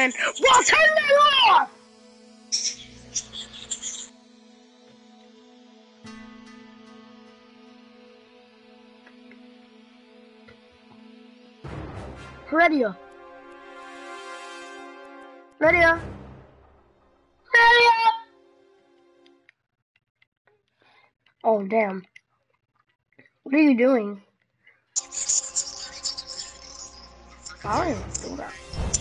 man. Bro, turn that off! Heredia. Heredia. Heredia! Oh, damn. What are you doing? I don't even do that.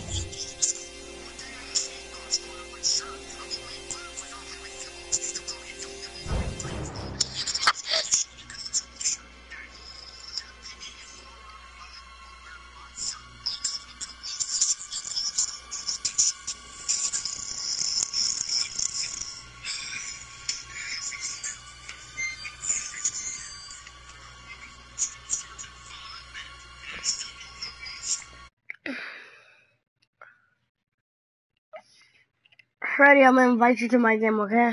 Freddy, I'm gonna invite you to my game, okay?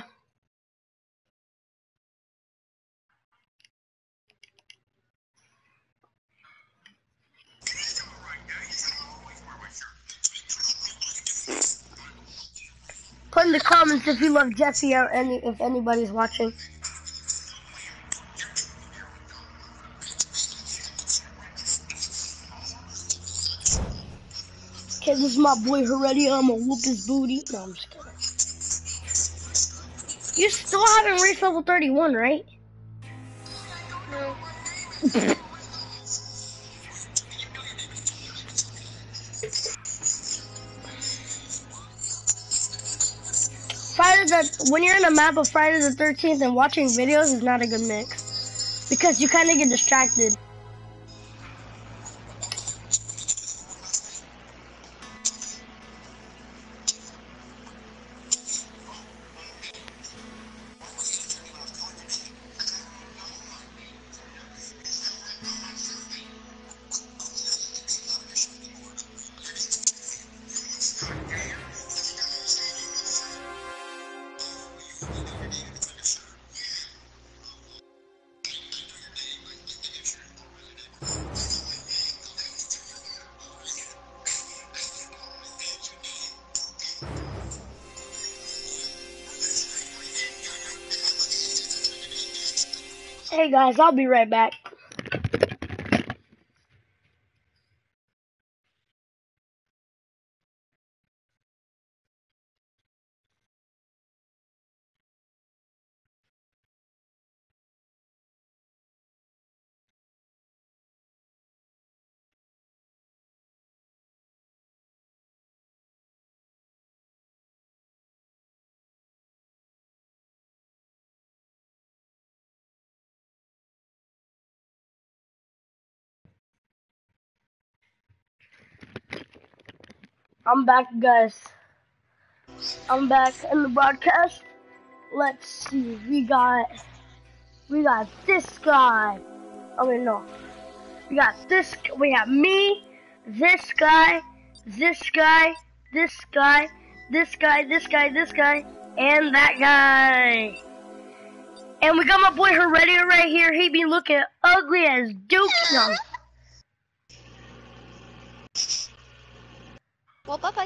Put in the comments if you love Jesse or if anybody's watching. Okay, this is my boy Heredia. I'm gonna whoop his booty. No, I'm just kidding. You still haven't reached level 31, right? No. When you're in a map of Friday the 13th and watching videos is not a good mix. Because you kind of get distracted. Hey guys, I'll be right back. I'm back, guys. I'm back in the broadcast. Let's see. We got this guy. Oh wait, no. We got this. We got me, this guy, this guy, this guy, this guy, this guy, this guy, and that guy. And we got my boy Heredia right here. He be looking ugly as Duke. No. Well, bye-bye.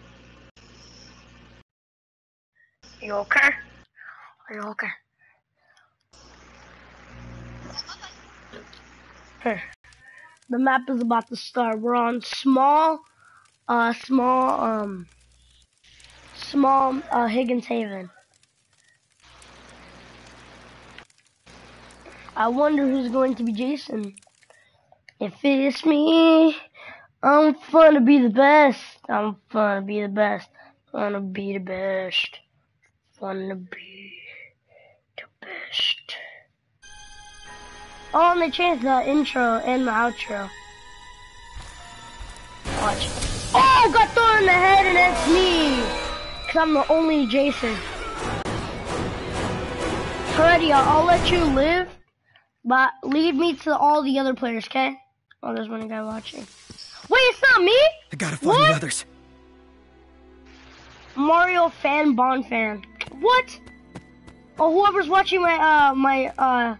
You okay? Are you okay? Here. The map is about to start. We're on small Higgins Haven. I wonder who's going to be Jason. If it's me, I'm fun to be the best. I'm fun to be the best. Fun to be the best. Fun to be the best. Oh, and they changed the intro and the outro. Watch. Oh, got thrown in the head and it's me. Cause I'm the only Jason. Heredia, I'll let you live, but lead me to all the other players, okay? Oh, there's one guy watching. Wait, it's not me? I gotta find the others. Mario fan, Bond fan. What? Oh, whoever's watching my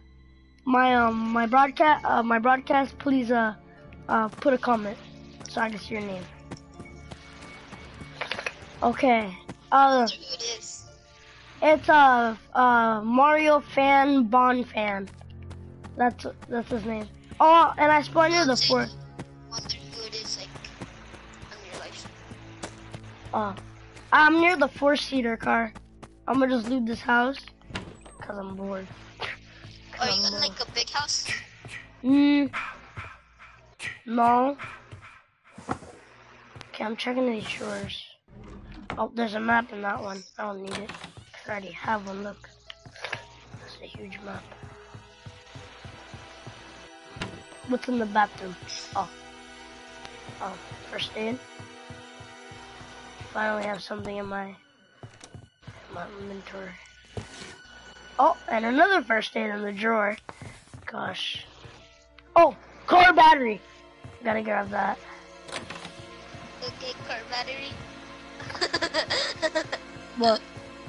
broadcast, please put a comment so I can see your name. Okay. Who it is? It's a Mario fan, Bond fan. That's his name. Oh, and I spawned near the fourth. Wonder who it is, like, on your life. Oh, I'm near the 4-seater car. I'm gonna just leave this house cause I'm bored. Are you in like a big house? No. Okay, I'm checking these shores. Oh, there's a map in that one. I don't need it. I already have one. Look, it's a huge map. What's in the bathroom? Oh, first aid. Finally have something in my inventory. Oh, and another first aid in the drawer. Gosh. Oh, car battery. Gotta grab that. Okay, car battery. What?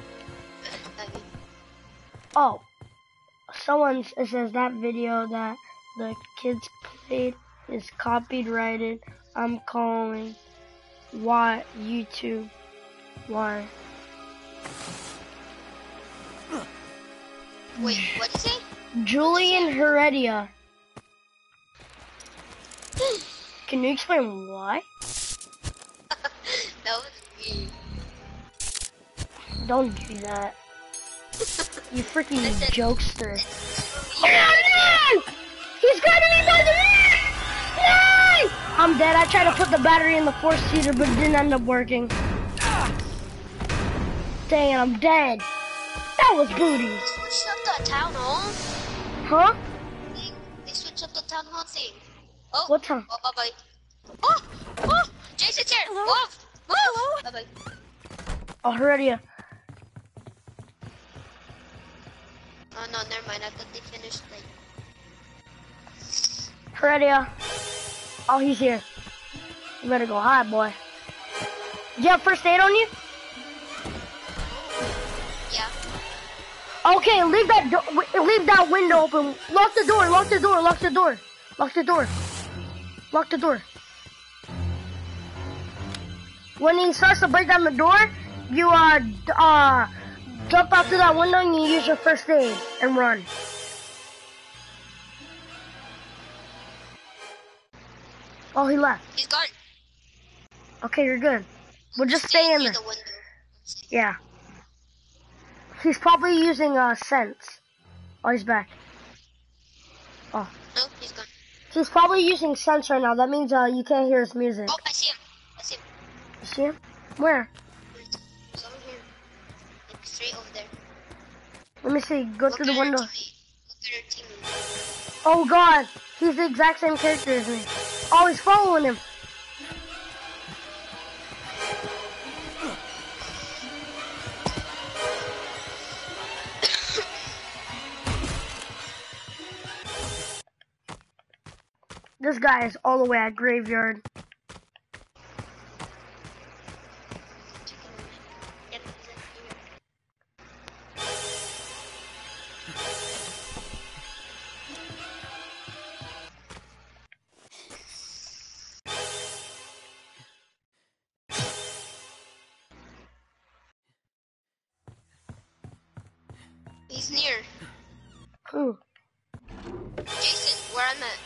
Oh, it says that video that the kids played is copyrighted. I'm calling. Why YouTube? Why? Wait, what did you say? Julian Heredia. Can you explain why? That was me. Don't do that. You freaking Listen. jokester. Oh no! He's grabbing me by the neck! No! I'm dead. I tried to put the battery in the 4-seater, but it didn't end up working. Dang it, I'm dead. That was booty. They switched up the town hall. Huh? They switched up the town hall thing. Oh. What time? Oh, bye-bye. Oh! Jason's here! Hello? Whoa! Hello? Bye-bye. Oh, Heredia. Oh, no, never mind. I thought they finished, like... Heredia. Oh, he's here. You better go hide, boy. Do you have first aid on you? Yeah. Okay, leave that window open. Lock the door, lock the door, lock the door. Lock the door. Lock the door. When he starts to break down the door, you jump out through that window and you use your first aid and run. Oh, he left. He's gone. Okay, you're good. We'll just stay in there. The window. Yeah. He's probably using sense. Oh, he's back. Oh. No, he's gone. He's probably using sense right now. That means you can't hear his music. Oh, I see him. I see him. You see him? Where? He's over here. Like, straight over there. Let me see. Go through the Look at window. our teammate. Look at our teammate. Oh God, he's the exact same character as me. Oh, he's following him. This guy is all the way at Graveyard. Yep, he's He's near. Who? Jason, where I'm at.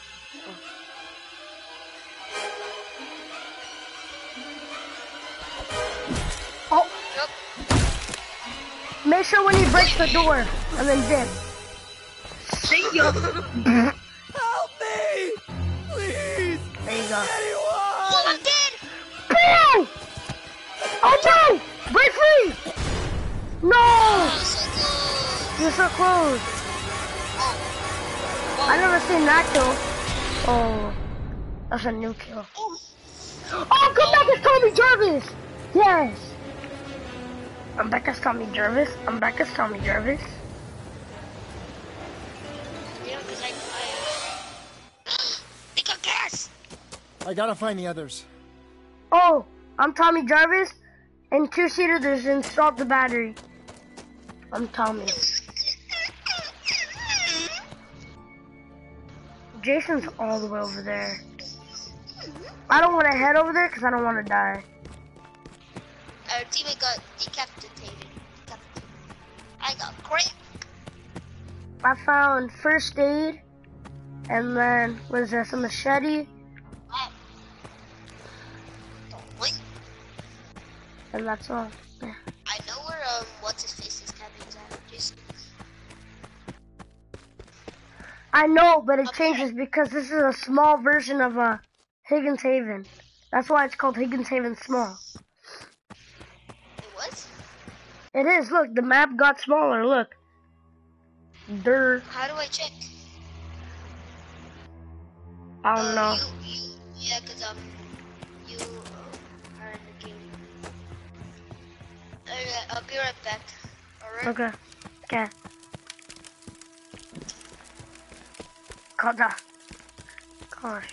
Oh, Nope. make sure when he breaks the door and then dip. See ya. Help me! Please! There you go. Anyone! Oh, I'm dead! Bam! Oh no! Break free! No! Oh, so good. You're so close. I never seen that kill. Oh, that's a new kill. Oh. Oh, come back as Tommy Jarvis! Yes! I'm back as Tommy Jarvis. I'm back as Tommy Jarvis. You know, because I they got gas! I gotta find the others. Oh, I'm Tommy Jarvis. And 2-seater, there's installed the battery. I'm Tommy. Jason's all the way over there. I don't want to head over there because I don't want to die. our teammate got decapitated. I got crit. I found first aid, and then was there some machete, Wait, and that's all. Yeah. I know where what's his face's cabin's at. Just I know, but it Okay. changes because this is a small version of Higgins Haven. That's why it's called Higgins Haven Small. it was. It is. Look, the map got smaller. Look. Dirt. How do I check? I don't know. Yeah, cause you are in the game. Alright, I'll be right back. Alright. Okay. Okay. Kata. Gosh.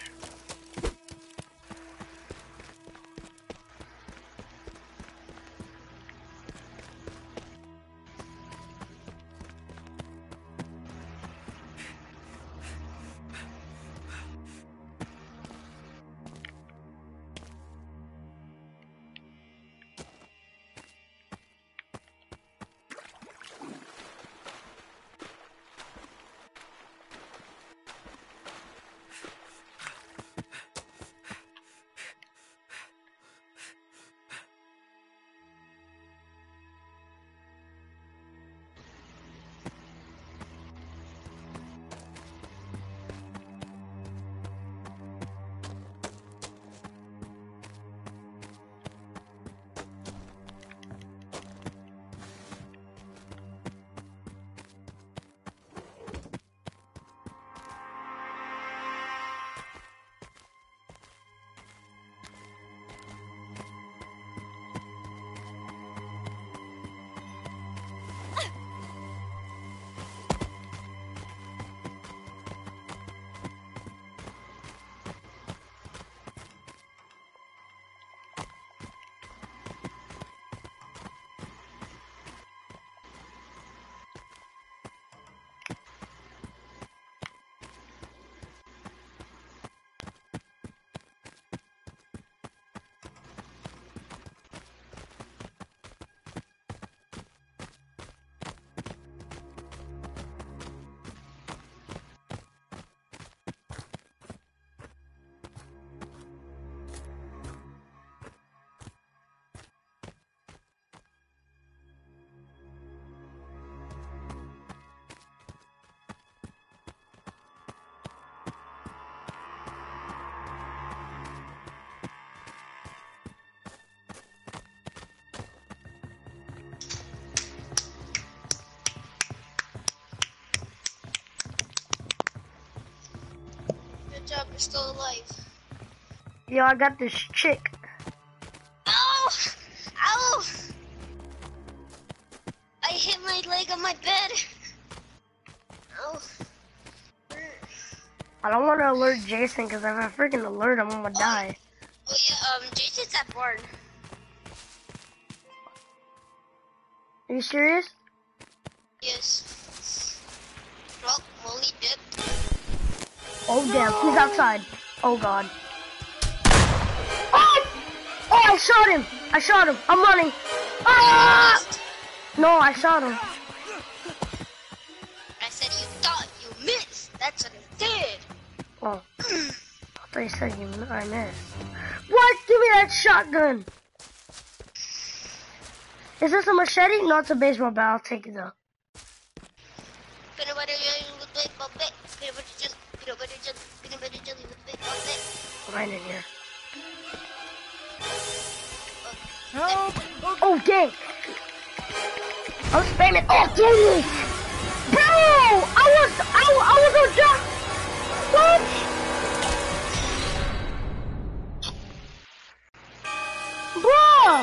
Good job, you're still alive. Yo, I got this chick. Ow! Ow! I hit my leg on my bed. Ow. I don't want to alert Jason because if I freaking alert him, I'm gonna die. Oh yeah, Jason's at barn. Are you serious? Yes. Well, Molly did. Oh damn, he's outside. Oh god. Oh! Oh, I shot him. I shot him. I'm running. Ah! No, I shot him. I said you thought you missed. That's what I did. Oh. I thought you said I missed. What? Give me that shotgun. Is this a machete? No, it's a baseball bat. I'll take it though. Peanut butter jelly with baseball bat. Peanut butter jelly. Peanut butter jelly. Peanut butter jelly with baseball bat. Right in here. Help! Oh, dang. I'm spamming. Oh, dang it. Bro! I was on jump. What? Bro!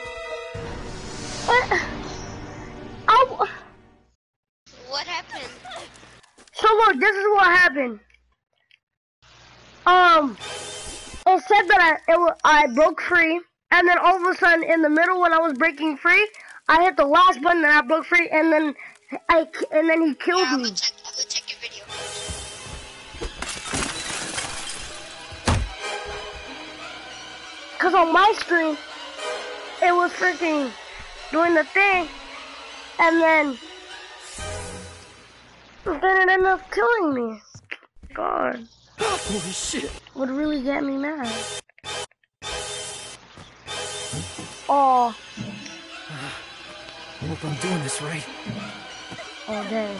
What happened? So look, this is what happened. It said that I broke free, and then all of a sudden, in the middle when I was breaking free, I hit the last button and I broke free, and then he killed Yeah, I'm me. gonna check your video. Cause on my screen, it was was freaking doing the thing, and then it ended up killing me. God. Holy shit. Would really get me mad. Oh. I hope I'm doing this right. Oh, dang.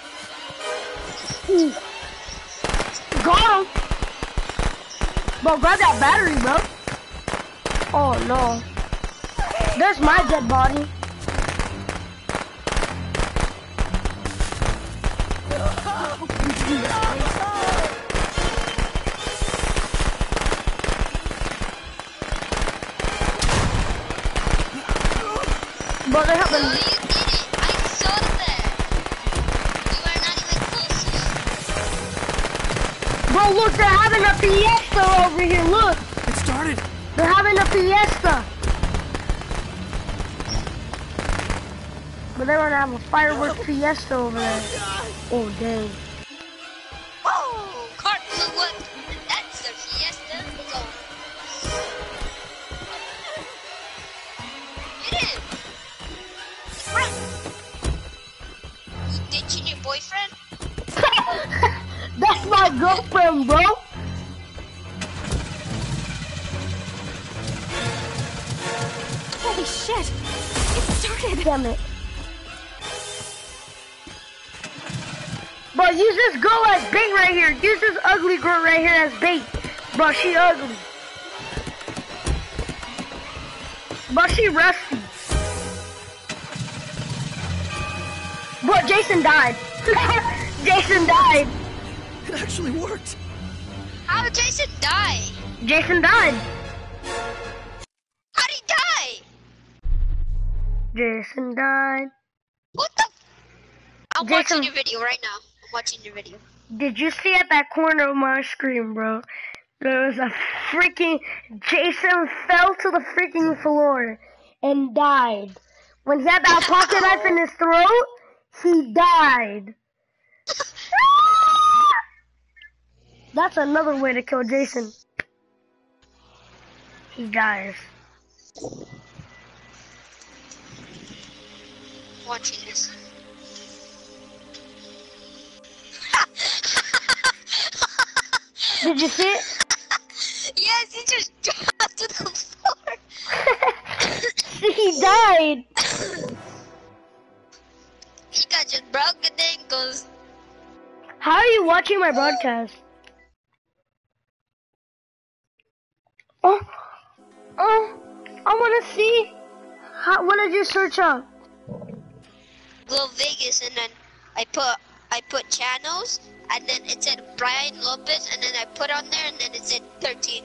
Ooh. Got him! Bro, grab that battery, bro. Oh, no. There's my dead body. Bro, they have Oh, been... you did it! I saw that! You are not even close. Bro, look, they're having a fiesta over here, look. It started. They're having a fiesta. But they're gonna have a fireworks fiesta over there. Oh, dang. Whoa! Cartoon what? That's the fiesta. Go. Get him! Run! You ditching your boyfriend? That's my girlfriend, bro. Holy shit. It started. Damn it. Bro, use this girl as bait right here. Use this ugly girl right here as bait. Bro, she ugly. Bro, she rusty. Bro, Jason died. Jason died. It actually worked. How did Jason die? Jason died. How'd he die? Jason died. What the? I'm Jason- watching your video right now. I'm watching your video. Did you see at that corner of my screen, bro? There was a freaking... Jason fell to the freaking floor and died. When he had that pocket knife in his throat, he died. That's another way to kill Jason. He dies. Watching this. Did you see it? Yes, he just dropped to the floor. He died. He got just broken ankles. How are you watching my broadcast? Oh, I want to see. What did you search up? Glow Vegas, and then I put channels, and then it said Brian Lopez, and then I put on there, and then it said 13.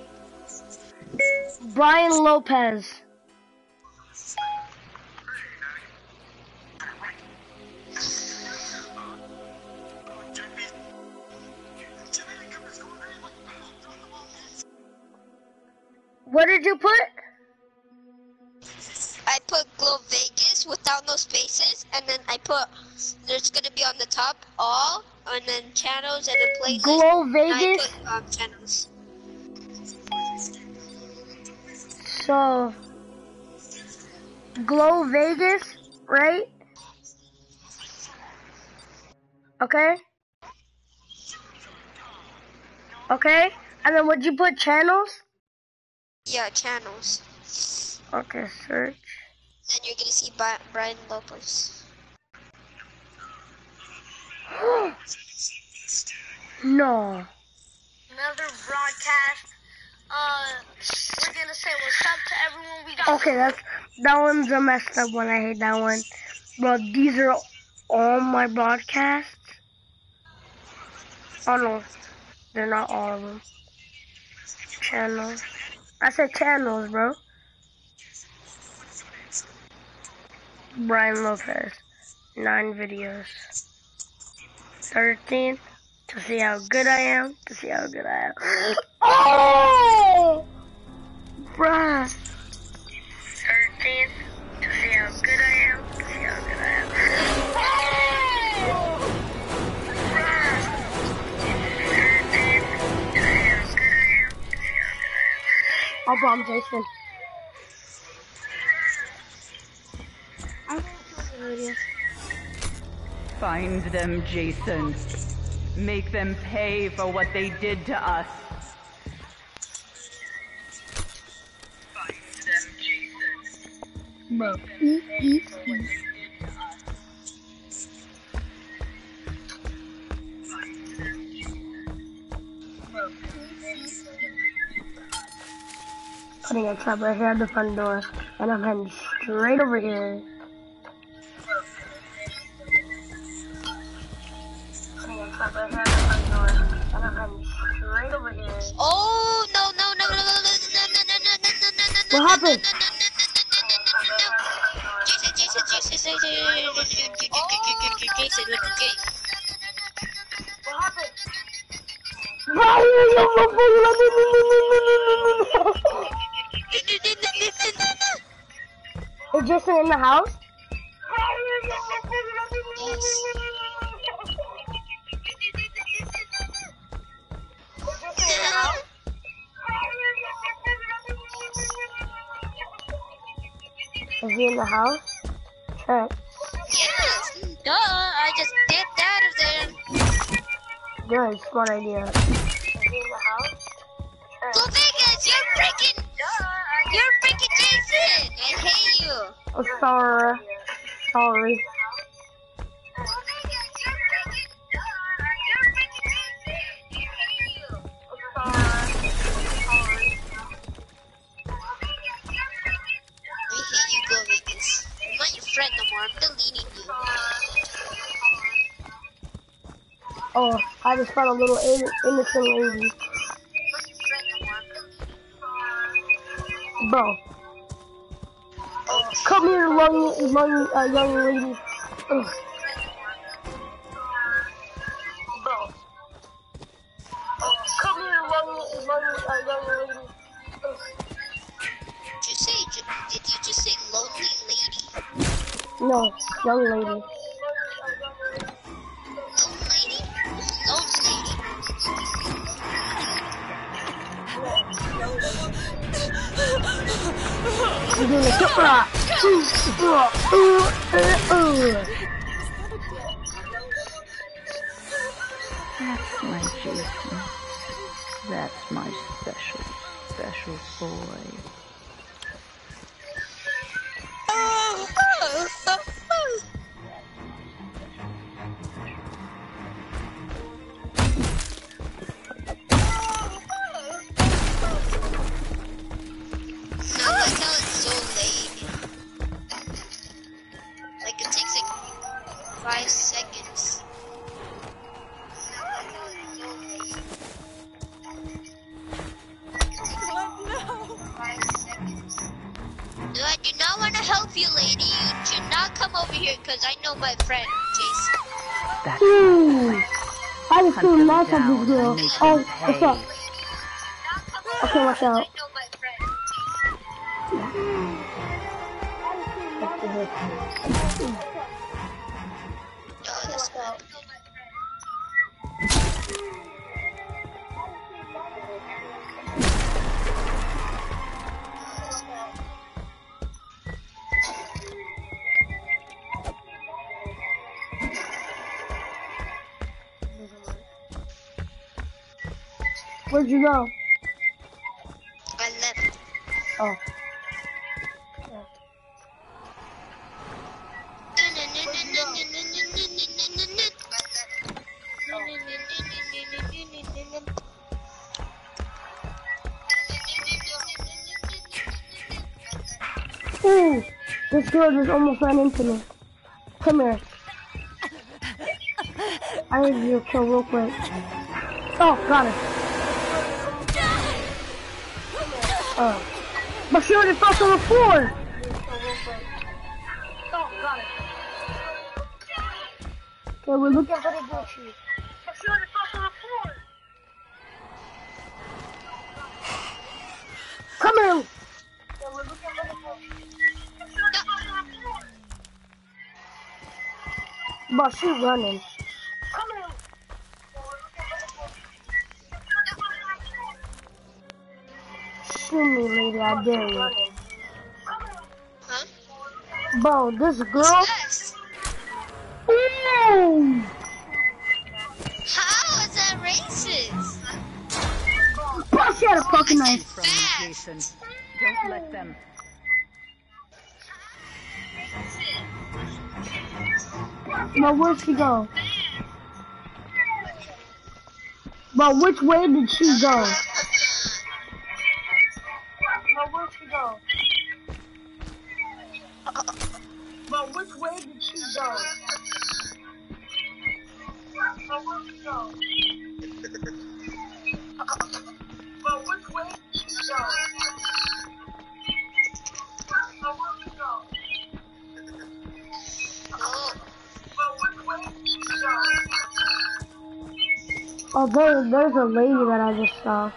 Brian Lopez. What did you put? I put Glow Vegas without no spaces, and then I put, there's gonna be on the top all, and then channels and then playlist. Glow And Vegas? I put channels. So, Glow Vegas, right? Okay? Okay? And then would you put channels? Yeah, channels. Okay, search. Then you're gonna see Brian Lopez. No. Another broadcast. We're gonna say what's up to everyone. We got. Okay, that one's a messed up one. I hate that one. Bro, these are all my broadcasts. Oh no, they're not all of them. Channels. I said channels, bro. Brian Lopez. 9 videos. 13. To see how good I am. To see how good I am. Oh! Bruh. 13. To see how good I am. To see how good I am. Oh! Bruh. 13. To see how good I am. To see how good I am. Oh, bro, I'm Jason. here. Find them, Jason. Make them pay for what they did to us. Find them, Jason. Bro. Putting a trap right here at the front door, and I'm heading straight over here. Putting a trap right here at the front door, and I'm heading straight over here. Oh no. What happened? Jason with the J. What happened? Is Jason in the house? Yes. Is he in the house? Trent. Yes. Duh. I just dipped out of there. Good, smart idea. Is he in the house? Go Vegas. You're freaking Jason. I hate you. Oh, sorry. Sorry. I'm not your friend no more. I'm deleting you. Oh, I just found a little innocent lady. Bro. Come here, young lady. Ugh. Bro. Come here, young lady. Ugh. Did you just say lonely lady? No, young lady. Lone lady? Lone lady. You're doing a good That's my Jason. That's my special boy. Like it takes like 5 seconds. No, I do not want to help you, lady. You should not come over here because I know my friend, Jason. That's I just feel them nice of down this girl. and make Oh, them what's up? pay. Okay, watch out. I know my friend, Jason. Oh, that's good. Where'd you go? I left. Oh. Ooh, this girl just almost ran into me. Come here. I need you to kill real quick. Oh, got it. But she already fell to the floor. Oh, got it. Okay, we're looking for the Gucci. But she already fell to the floor. Come here. Okay, we're looking for the Gucci. But she's running. Come here. Shoot me, lady, I dare you. Huh? Bro, this girl, Yes. fucking I nice. said From me, fast. Jason. Don't let them. But where'd she go? But which way did she go? But where'd she go? But which way did she go? But where'd she go? But which way did she go? But where'd she go? No. But which way did she go? Oh, there's a lady that I just saw.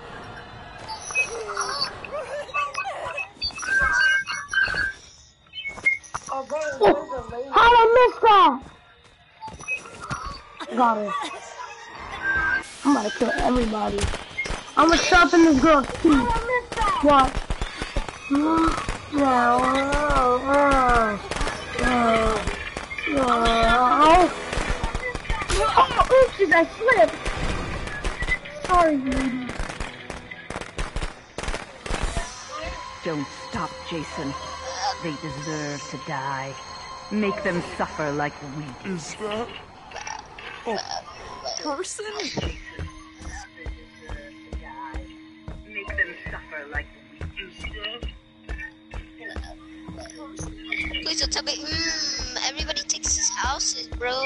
Oh, how did I miss that? Got her. I'm about to kill everybody. I'm gonna sharpen this girl's teeth. What? Oh, oopsies, I slipped. Sorry, lady. Don't stop, Jason. They deserve to die. Make them suffer like we. Is that a person? Make them suffer like we. Please don't tell me. Everybody takes his houses, bro.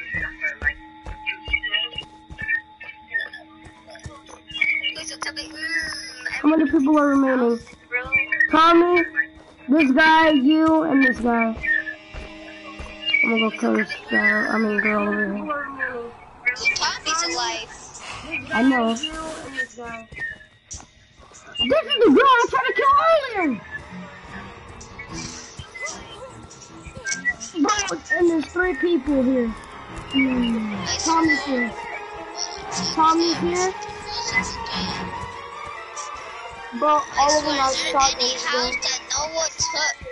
Please don't tell me. How many people are remaining? Bro. Tommy, this guy, you, and this guy. I'm gonna go kill this guy. I mean, girl over here. Well, Tommy's alive. I know. This is the girl I tried to kill earlier! Bro, and there's 3 people here. Tommy's here. Tommy's here. Bro, all of them are shot any house that no one took.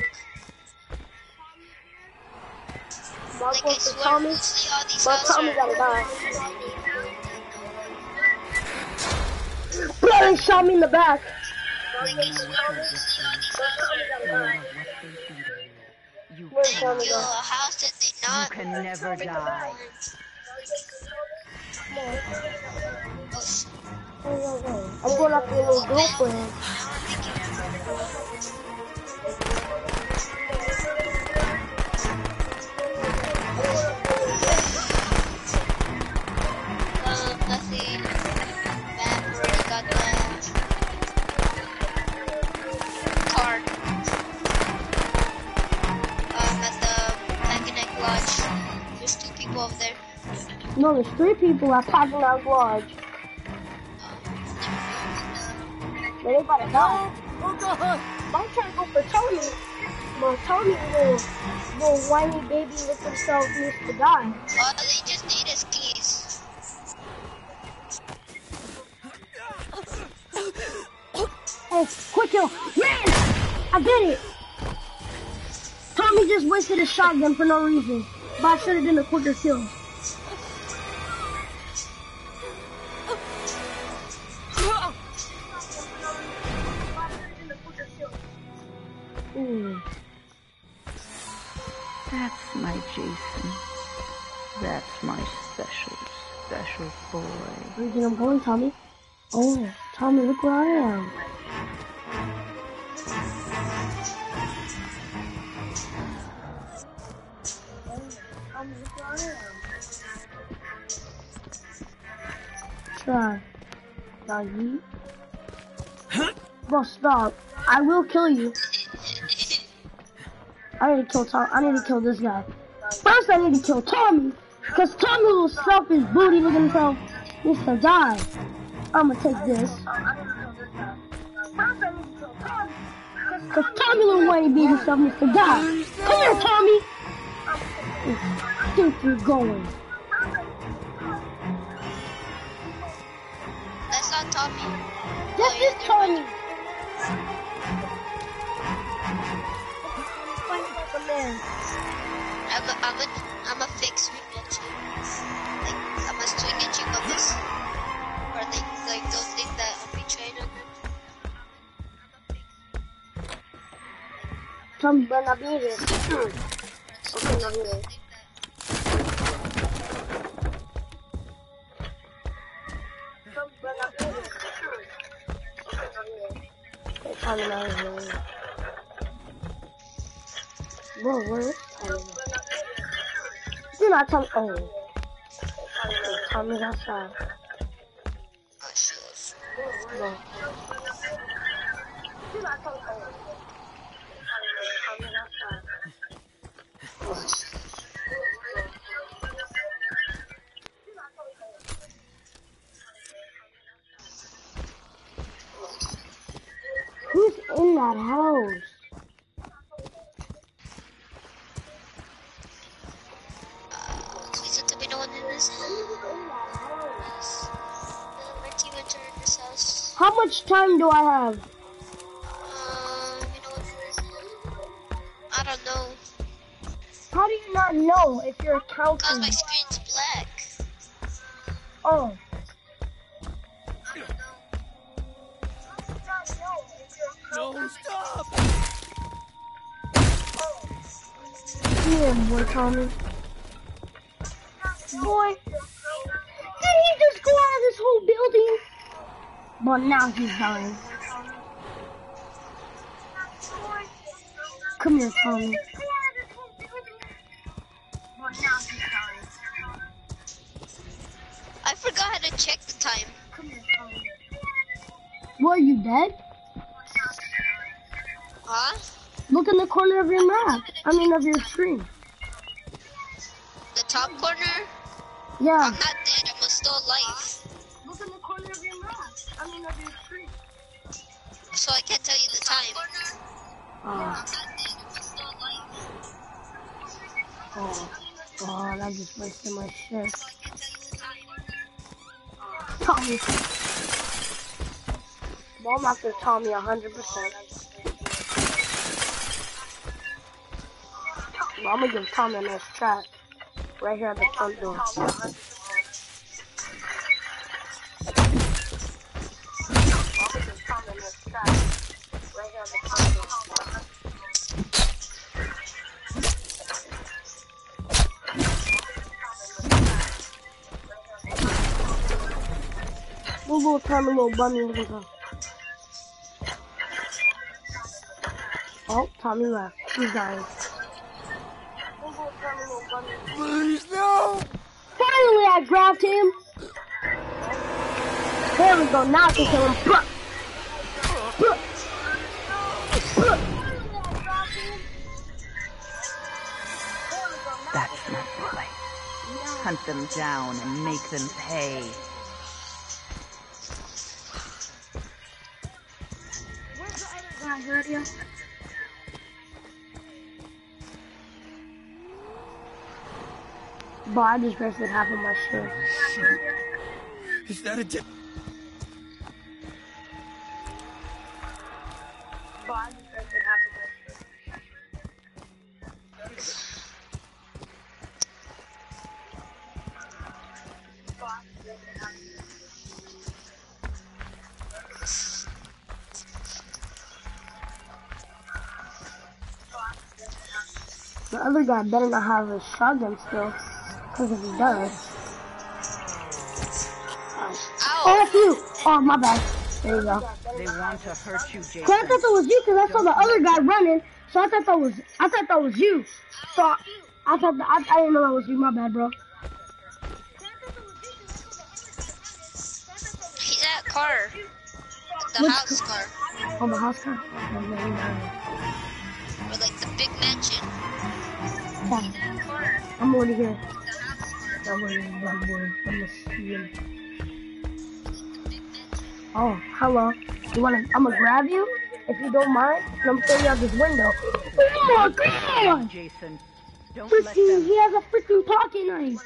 Like I swear, Tommy, mostly all these but houses Tommy are. gotta die. Bro, they shot me in the back. Like I swear, mostly all these houses are. Where's Tommy Yo, go? a house that they not. You can never die. I'm going after your little girlfriend. Nothing. Bad, already got the card. At the Mechanic Lodge. There's 2 people over there. No, there's 3 people at Pagan's Lodge. They about to die. Oh god! I'm trying to go for Tony. But Tony, little whiny baby with himself, needs to die. All they just need is keys. Hey, quick kill. Man! I did it! Tommy just wasted a shotgun for no reason. But I should have done a quicker kill. Ooh. That's my Jason. That's my special boy. Where do you think I'm going, Tommy? Oh, Tommy, look where I am. Tommy, look where I am. Try. Now you. Bro, stop. I will kill you. I need to kill Tom. I need to kill this guy. First, I need to kill Tommy. Because Tommy will stuff his booty with himself. Needs to die. I'm gonna take this. Because Tommy little whiny baby himself needs to die. Come here, Tommy. I think you're going. That's not Tommy. This is Tommy. I'm a fake swing at you. Like, I'm a swing at you, but this. Or they, like, don't think that I'm betraying on them. Tommy better not be here. Okay, not here. Tommy not here. Bro, where is Tommy? Do not tell me. Oh. Tommy's outside. Bro. Do not tell me. Oh. Tommy's outside. Who's in that house? Please let there be no one in this house. My team entered this house. How much time do I have? You know what it is? I don't know. How do you not know if you're Cause counting? my screen's black. Oh. No, stop! Yeah, boy, Tommy. Boy, did he just go out of this whole building? But now he's dying. Come here, Tommy. I forgot how to check the time. What, are you dead? Huh? Look in the corner of your map. Of your screen. The top corner? Yeah. I'm not dead, I'm still alive. Look in the corner of your map. Of your screen. So I can't tell you the time. Oh. Oh, that just wasted my shit. Tommy. Well, I'm after Tommy 100%. Well, I'm gonna give Tommy a nice chat. Right here at the front door. Little Tommy, little bunny, little Tommy. Oh, Tommy left. He's dying. Please, no! Finally, I grabbed him. There we go. Now I can kill him. That's not the place. Hunt them down and make them pay. Where's the other guy, Radio? But I just wasted half of my shit. Is that a dip? But I just wasted half of my shit. The other guy better not have a shotgun still, because if he does... Oh, that's you! Oh, my bad. There you go. They want to hurt you, Jason. Cause I thought that was you, cause I saw the other guy running, so I thought that was you. So I thought I didn't know that was you. My bad, bro. He's at car. The Which house car. Oh, the house car. Or like the big mansion. Yeah. I'm already here. I'm gonna see him. Oh, hello. I'm gonna grab you, if you don't mind, and I'm throwing you out this window. Oh my god! Jason, don't let Freaking, them. he has a freaking pocket knife.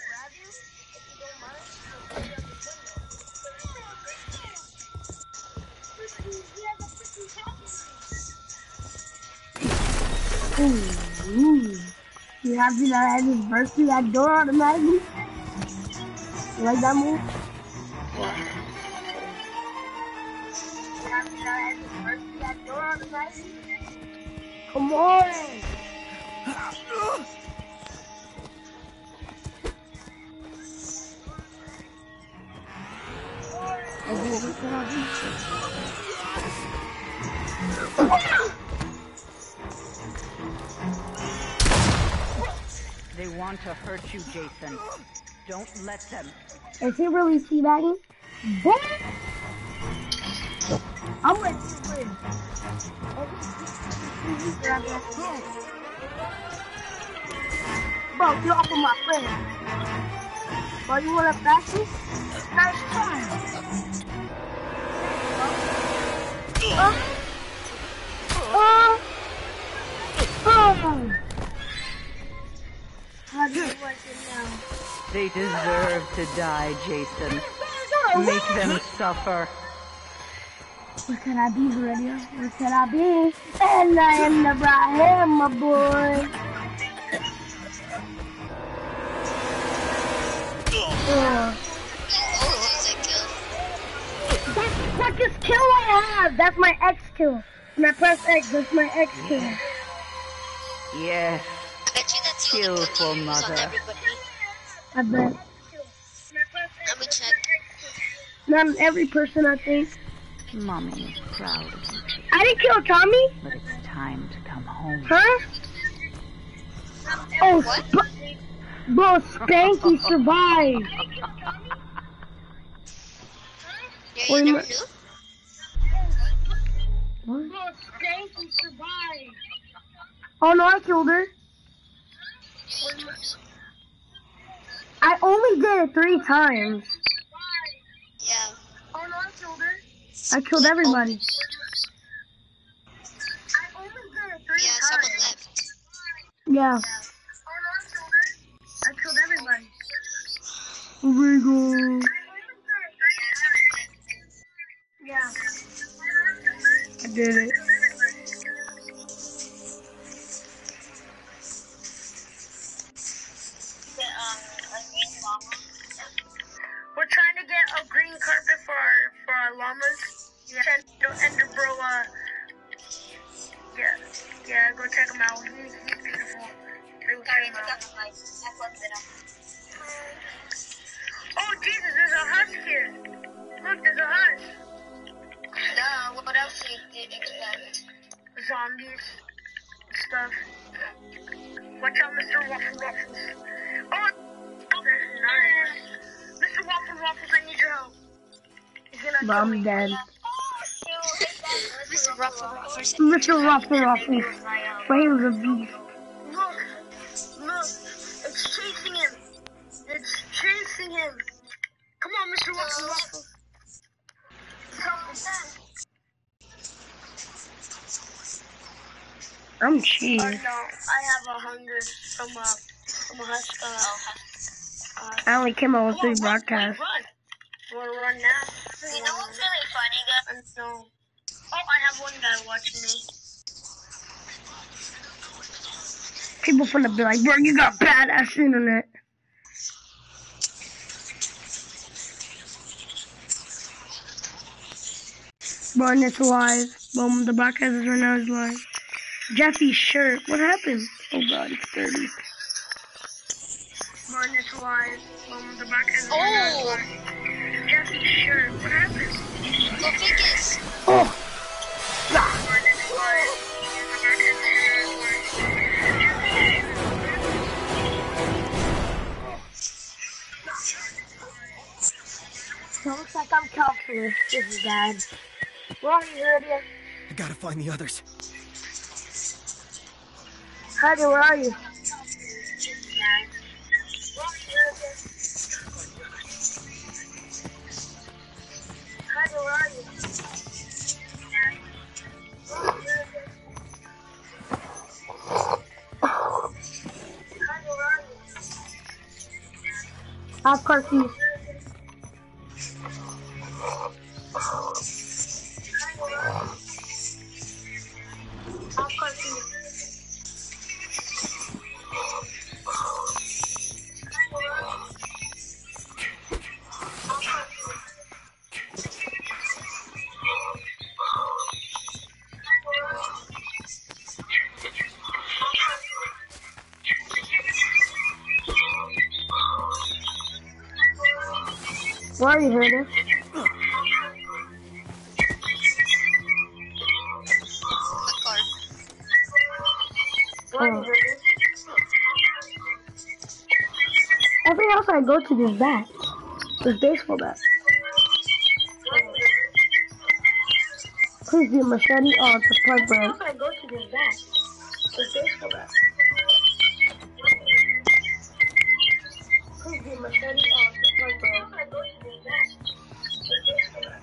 Ooh. You happy that I just burst through that door automatically? You like that move? What? You happy that I just burst through that door automatically? Come on. They want to hurt you, Jason. Don't let them. Is he really teabagging? Boom! I'm ready to win. Bro, get off of my friend. Bro, you wanna back me? Nice try. How do you like it now? They deserve to die, Jason. Make them suffer. Where can I be, radio? Where can I be? And I am the Brahim, my boy. That's the quickest kill I have. That's my X kill. When I press X, that's my X kill. Yes. Bet you that's the Kill only for kill you use on mother. everybody. I bet. Let me check. Not every person, I think. Mommy is proud of you, I didn't kill Tommy. but it's time to come home. Huh? Oh, What? Bro, Spanky survived. Yeah, Or you you never mu- knew? Bro, Spanky survived. Oh no, I killed her. Yeah, you never knew? I only did it 3 times. Yeah. Oh no, I killed her. I killed everybody. Yeah, someone left. Yeah. I killed everybody. Oh my god. Yeah. I did it. We're trying to get a green carpet for our llamas. Yeah. And the bro, yeah, go check him out. He's beautiful. Go check him out. Oh Jesus, there's a husk here. Look, there's a husk. What else did you expect? Zombies, stuff. Watch out, Mr. Waffle Waffles. Oh, nice. Mr. Waffle Waffles, I need your help. He's gonna kill me. I'm dead. Mr. Ruffle Ruffles. Mr. Waffle Waffles. But he was a beast. Look, it's chasing him. It's chasing him. Come on, Mr. Waffle Waffles. I'm cheating. Oh no, I have 100 from a husk. I only came out with 3 broadcasts. Run. You wanna run now? You know what's really funny, guys? No. Oh, I have one guy watching me. People finna be like, bro, you got badass internet. Bro, and it's live. Boom, the broadcast is right now is live. Jeffy's shirt, what happened? Oh god, it's dirty. Bro, and it's live. Boom, the broadcast is right now is live. Jeffy's shirt, what happened? Go Vegas. Oh! So it looks like I'm calculus. This is bad. Where are you, Lydia? I gotta find the others. Heidi, where are you? Heidi, where are you? I have car keys. Where are you headed? My car. Oh. Every house I go to, there's bats. There's baseball bats. Please do machete. Oh, it's a plug break. Every house I go to, there's bats. There's baseball bats. Please do machete. Oh, it's a plug break. Every house I go to, there's bats. There's baseball bats.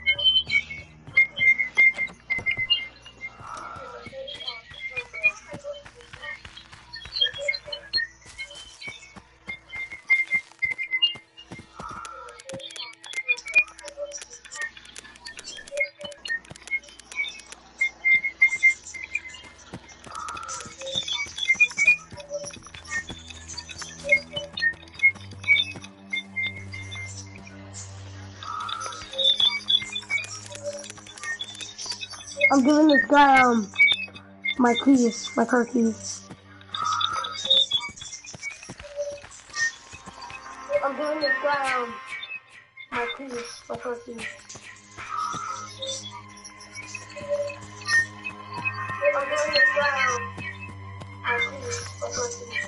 I'm giving this guy my keys, my car keys. I'm giving this guy my keys, my car keys. I'm giving this guy my keys, my car keys.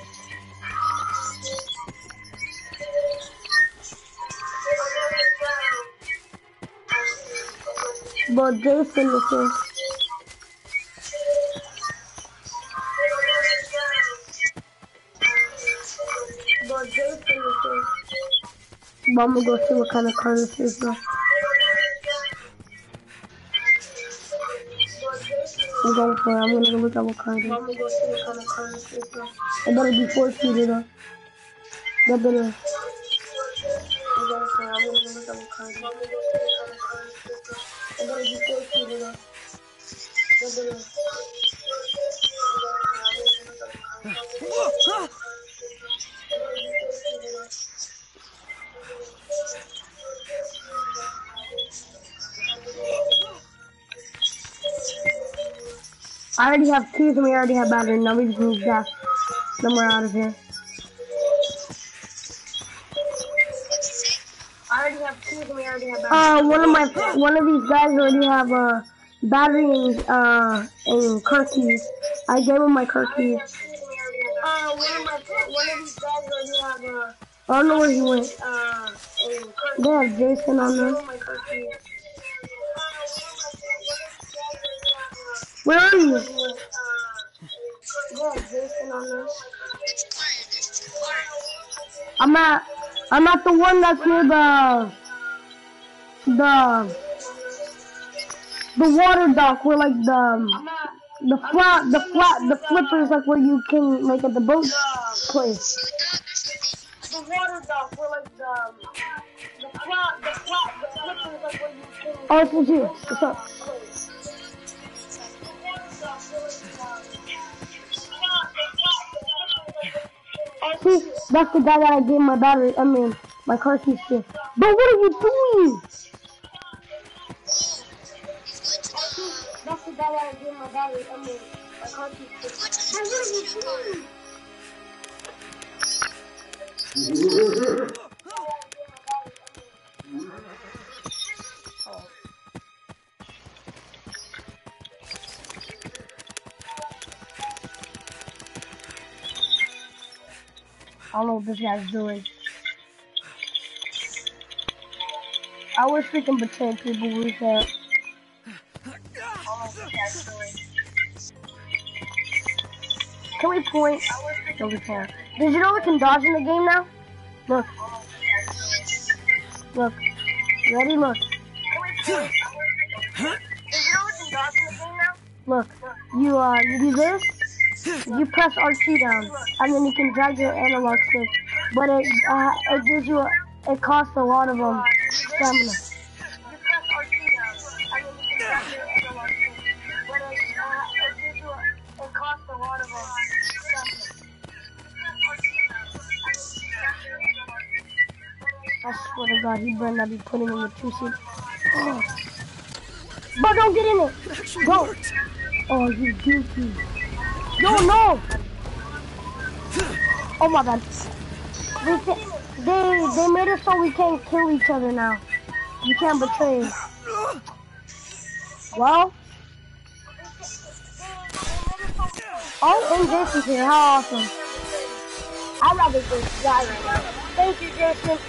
But Jason is here. But I'm gonna go see what kind of car this is though. I'm going for it. I'm gonna go look at what car it is. I'm gonna go see what kind of car this is though. It better be 4-seater though. That better. I'm going for it. I'm gonna go look at what car it is. I'm gonna go see what kind of car this is though. It better be 4-seater though. That better. I already have keys and we already have battery. Now we just need gas. Then we're out of here. I already have keys and we already have battery. One of these guys already have battery and car keys. I gave him my car keys. One of these guys already have I don't know where he went. They have Jason on them. Where are you? I'm at the one that's near the water dock where like the flippers like where you can like at the boat place. The water dock where like the flippers like where you can. Oh, it's with you. What's up? See, that's the guy that I gave my battery, my car keys to. But what are you doing? That's the guy that I gave my battery, my car keys to. But what are you doing? I don't know what this guy's doing. I wish we can betray people we can't. I don't know what this guy's doing. Can we point? No, we can't. Did you know we can dodge in the game now? Look. Look. Ready? Look. Can we point? Did you know we can dodge in the game now? Look. You do this. You press R2 down, and then you can drag your analog stick. But it gives you it costs a lot of stamina. You press R2 down, and then you can drag your analog stick. But it costs a lot of stamina. I swear to God, he better not be putting in the 2-seat. Oh. But don't get in it. Go. Oh, you goofy. No, no! Oh my God. They made it so we can't kill each other now. We can't betray. Well, oh, and Jason's here. How awesome! I'd rather just die right now. Thank you, Jason.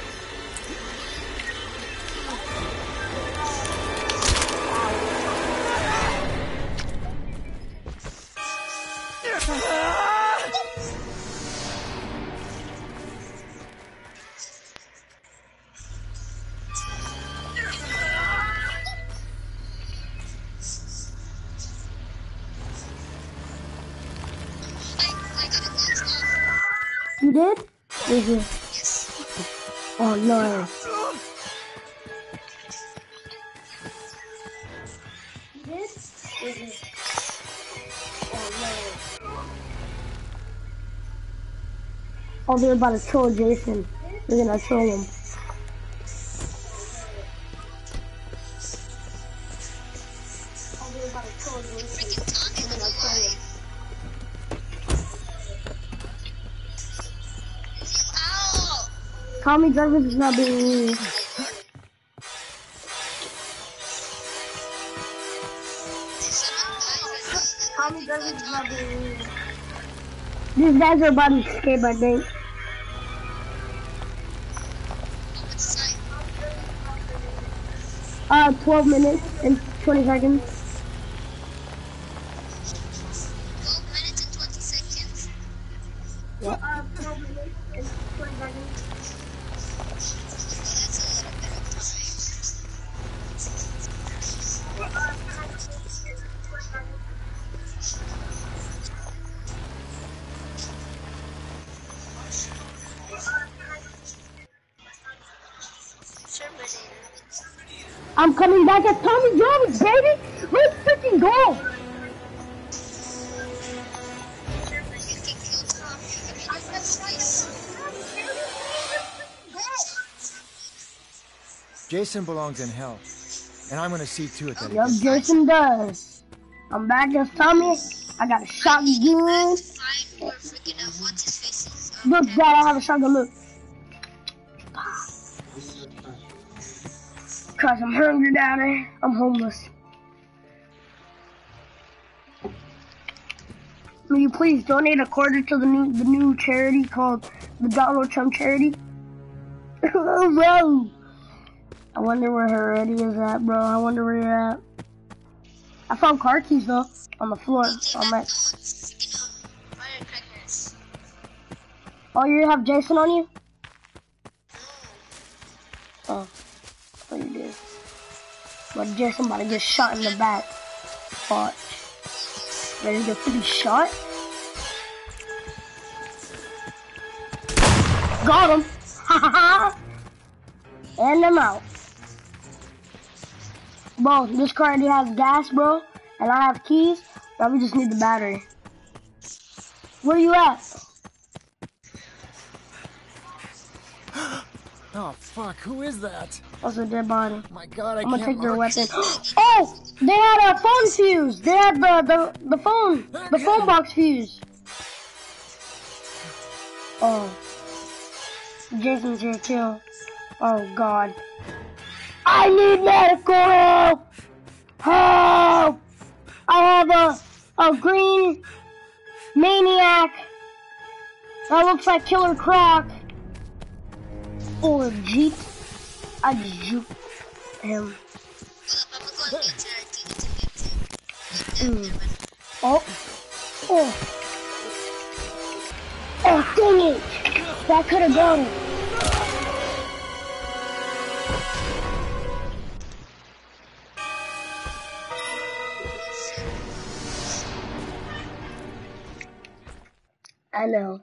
You did? Did you? Oh no. You did? Did you? Oh no. Oh, they're about to troll Jason. They're gonna troll him. Oh, they're about to troll Jason. They're gonna troll him. Tommy Jarvis is not being mean. Tommy Jarvis is not being mean. These guys are about to escape, I think. 12 minutes and 20 seconds. 12 minutes and 20 seconds. What? 12 minutes and 20 seconds. I'm coming back at Tommy Jarvis, baby! Let's freaking go! Jason belongs in hell, and I'm gonna see to it that he Yup, gets Jason does. I'm back as Tommy. I got a shotgun. Look, Dad, I have a shotgun. Look. Cause I'm hungry, Daddy. I'm homeless. Will you please donate a quarter to the new charity called the Donald Trump charity? Oh, bro. I wonder where her Eddie is at, bro. I wonder where you're at. I found car keys though on the floor. On my. Oh, you have Jason on you? Oh, oh, you did. But Jason about to get shot in the back. Watch. Ready to get pretty shot? Got him! Ha ha ha! And I'm out. Bro, this car already has gas, bro. And I have keys. Now we just need the battery. Where you at? Oh fuck, who is that? That's a dead body. My god, I'm gonna take their weapon. Oh! They had a phone fuse! They had the phone box fuse. Oh. Jason's here too. Oh god. I need medical help! Help! I have a green maniac that looks like Killer Croc. Or Jeep. I just juked him. Oh. Oh. Oh, dang it! That could have gone. I know.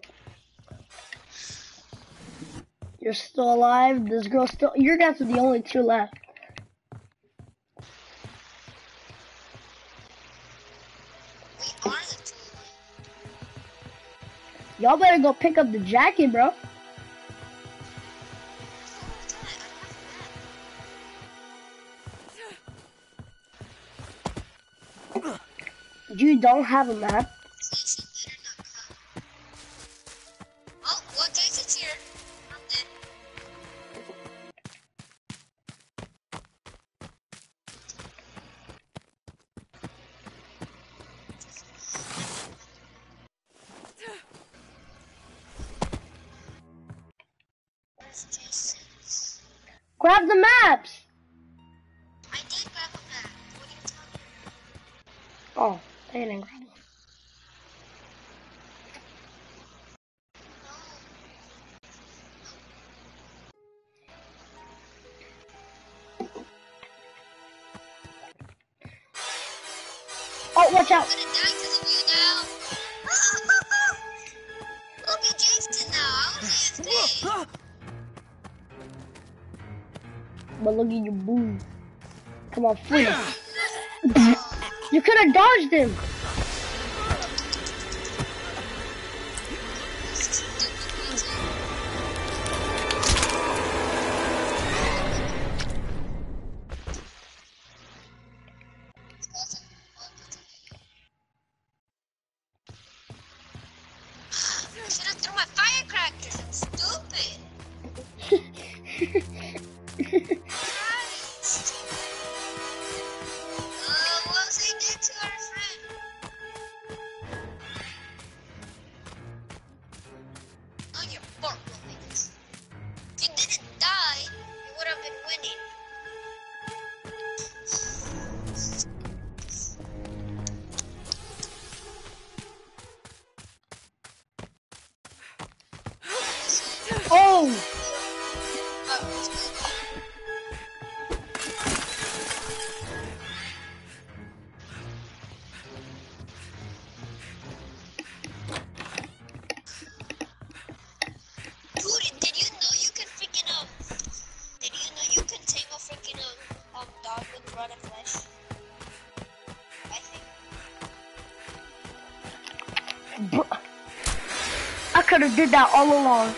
You're still alive. This girl's still. Your guys are the only two left. We are the two. Y'all better go pick up the jacket, bro. You don't have a map. Oh, well, Jason's here. I'm dead. Grab the maps. I did grab a map. What are you talking about? Oh, I didn't grab them. Oh, watch out. I'm gonna die because of you now. Look at Jason now. I was AFK. But look at you, boom. Come on, free him. You could have dodged him. I should have thrown my firecrackers. I'm stupid. Christ. What was I doing to our friend? Oh, you're horrible, Vegas. If you didn't die, you would have been winning. Oh, Dude, did you know you can freaking did you know you can tame a freaking dog with rod and flesh? I think. I could have did that all along.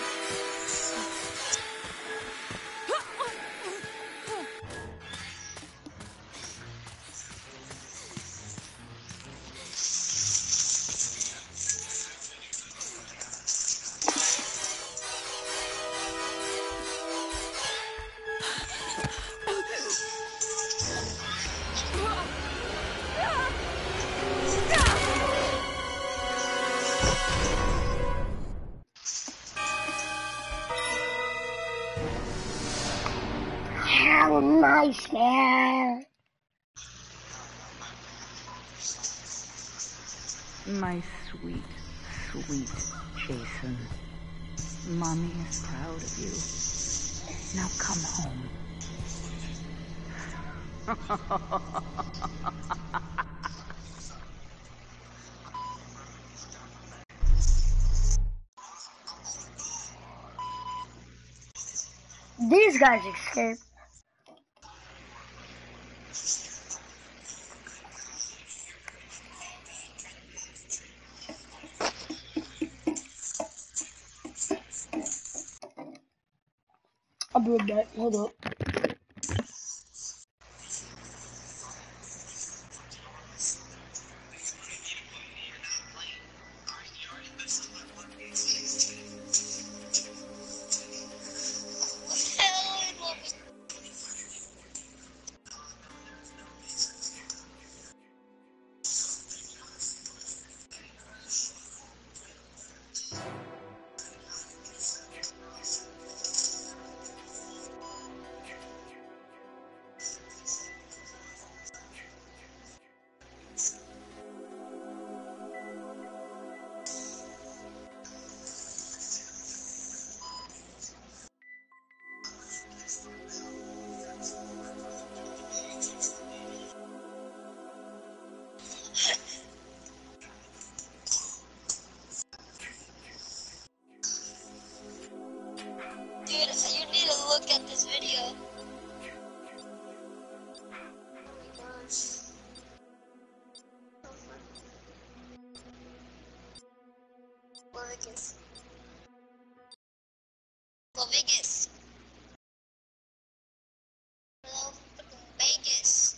How nice, man. My sweet, sweet Jason. Mommy is proud of you. Now come home. These guys escaped. I'll be right back. Hold up. Dude, you need to look at this video. Oh my gosh. Well, Vegas. Well, Vegas. Hello, Vegas.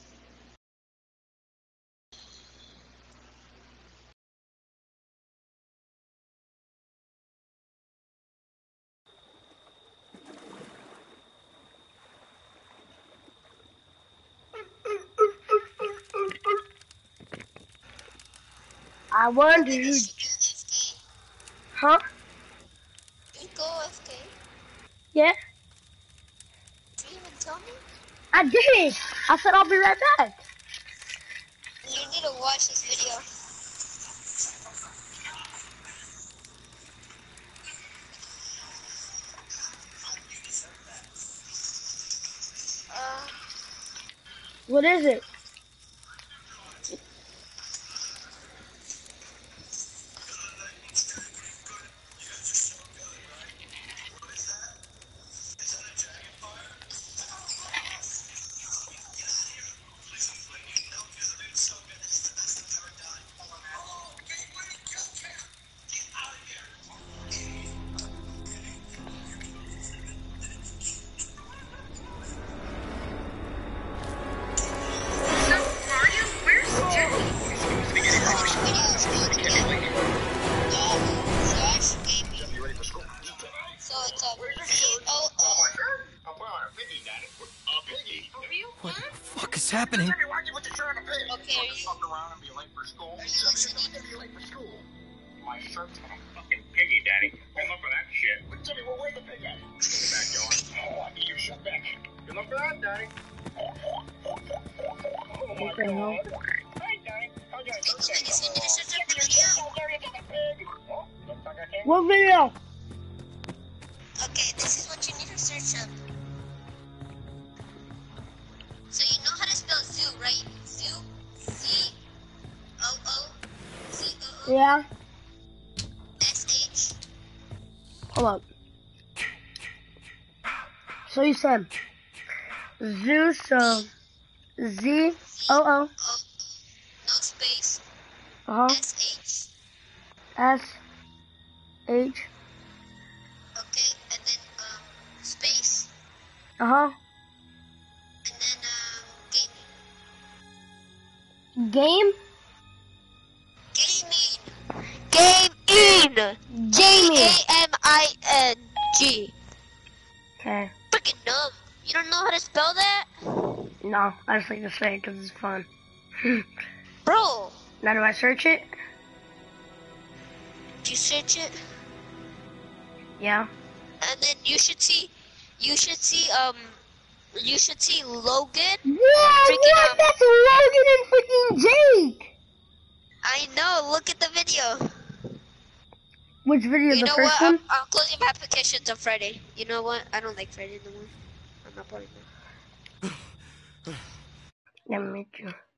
I wonder who. AFK? Huh? You go AFK. Yeah. tell me? I did. I said I'll be right back. You need to watch this video. What is it? What the fuck is happening? Okay, are you listening? My shirt's on a fucking piggy, Daddy. Good luck for that shit. But Jimmy, well, where's the pig at? In the backyard. Oh, I need your shirt back. Good luck for that, Daddy. Oh my God. Hi, Daddy. How's your What video? Okay, this is what you need to search up. So you know how to spell zoo, right? Zoo? Z-O-O? Z-O-O? Yeah. S-H? Hold up. So you said Zoo, so Z-O-O. Oh, no space. Uh-huh. S-H. S-H. Okay, and then, space. Uh-huh. And then, Game? Gaming. Gaming. G-A-M-I-N-G. Okay. Freaking dumb. You don't know how to spell that? No, I just like to say it because it's fun. Bro, Now do I search it? did you search it? Yeah. And then you should see Logan. What? That's Logan and freaking Jake! I know, look at the video. Which video? You The know first what? one? I'm closing my applications on Friday. You know what? I don't like Friday no more. I'm not playing that. Let me meet you.